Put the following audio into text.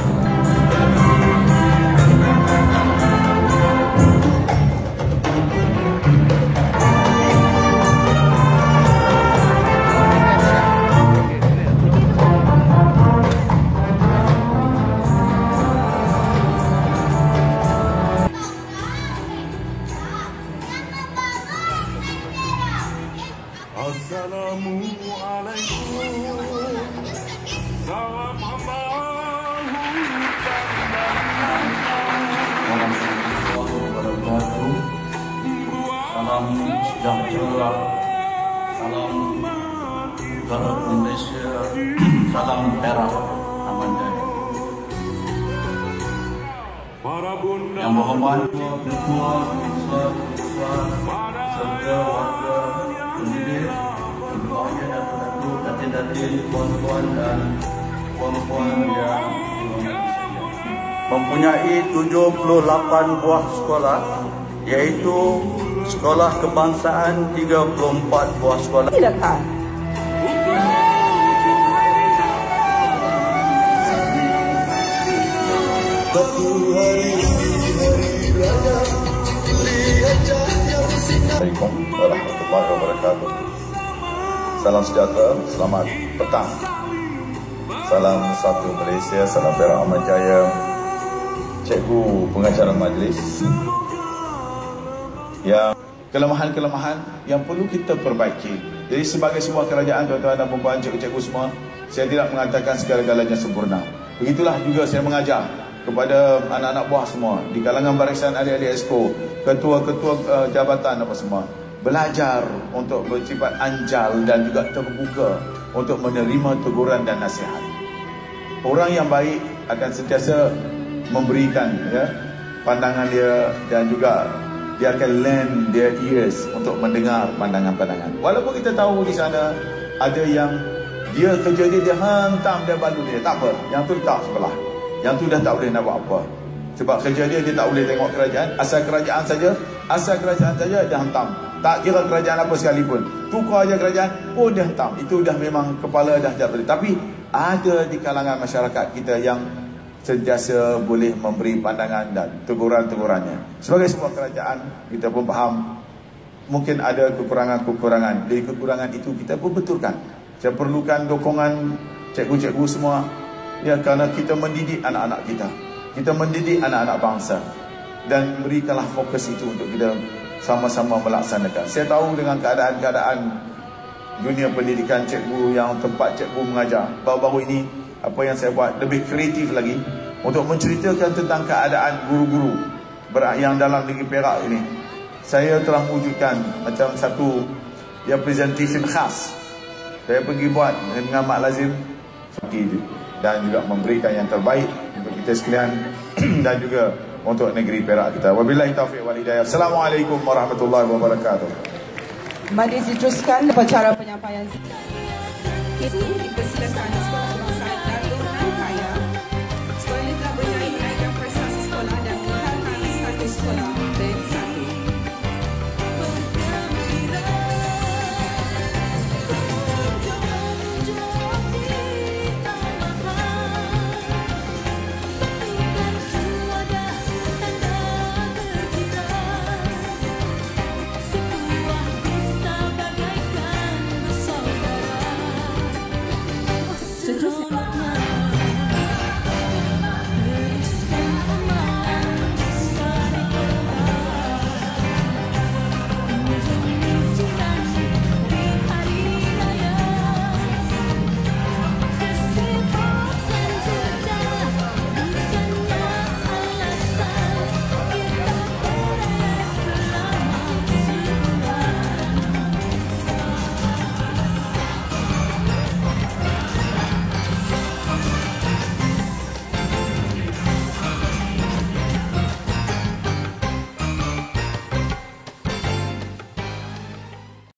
Assalamualaikum, salam Salam sejahtera, salam negara Malaysia, salam Perak Aman Jaya. Yang berhormat Ketua serta warga pendidik, ibu ayah dan penatu, datin-datin, tuan-tuan dan puan-puan yang mempunyai 78 buah sekolah, iaitu sekolah kebangsaan 34 buah sekolah. Silakan. Assalamualaikum warahmatullahi wabarakatuh. Salam sejahtera, selamat petang. Salam satu Malaysia, salam Perak Aman Jaya. Cikgu pengacara majlis, yang kelemahan-kelemahan yang perlu kita perbaiki. Jadi sebagai sebuah kerajaan, tuan-tuan dan puan-puan, cikgu-cikgu semua, saya tidak mengatakan segala-galanya sempurna. Begitulah juga saya mengajar kepada anak-anak buah semua di kalangan barisan adik-adik Exco, ketua-ketua jabatan apa semua, belajar untuk bersifat anjal dan juga terbuka untuk menerima teguran dan nasihat. Orang yang baik akan sentiasa memberikan pandangan dia, dan juga dia akan lend their ears untuk mendengar pandangan-pandangan. Walaupun kita tahu di sana ada yang dia kerja dia hantam dia balu dia, tak apa, yang tu letak sebelah, yang tu dah tak boleh nak buat apa. Sebab kerja dia tak boleh tengok kerajaan, asal kerajaan saja dia hantam. Tak kira kerajaan apa sekalipun, tukar aja kerajaan pun dia hantam. Itu dah memang kepala dah tak boleh. Tapi ada di kalangan masyarakat kita yang sentiasa boleh memberi pandangan dan teguran-tegurannya. Sebagai sebuah kerajaan, kita pun faham mungkin ada kekurangan-kekurangan. Dari kekurangan itu kita pun betulkan. Saya perlukan dokongan cikgu-cikgu semua, ya, kerana kita mendidik anak-anak kita. Kita mendidik anak-anak bangsa, dan berikanlah fokus itu untuk kita sama-sama melaksanakan. Saya tahu dengan keadaan-keadaan dunia pendidikan cikgu, yang tempat cikgu mengajar baru-baru ini, apa yang saya buat lebih kreatif lagi untuk menceritakan tentang keadaan guru-guru yang dalam negeri Perak ini. Saya telah wujudkan macam satu presentation khas. Saya pergi buat dengan Mak Lazim dan juga memberikan yang terbaik untuk kita sekalian dan juga untuk negeri Perak kita. Wabillahi taufiq wal hidayah. Assalamualaikum warahmatullahi wabarakatuh. Mari diteruskan upacara penyampaian. Dipersilakan sekolah.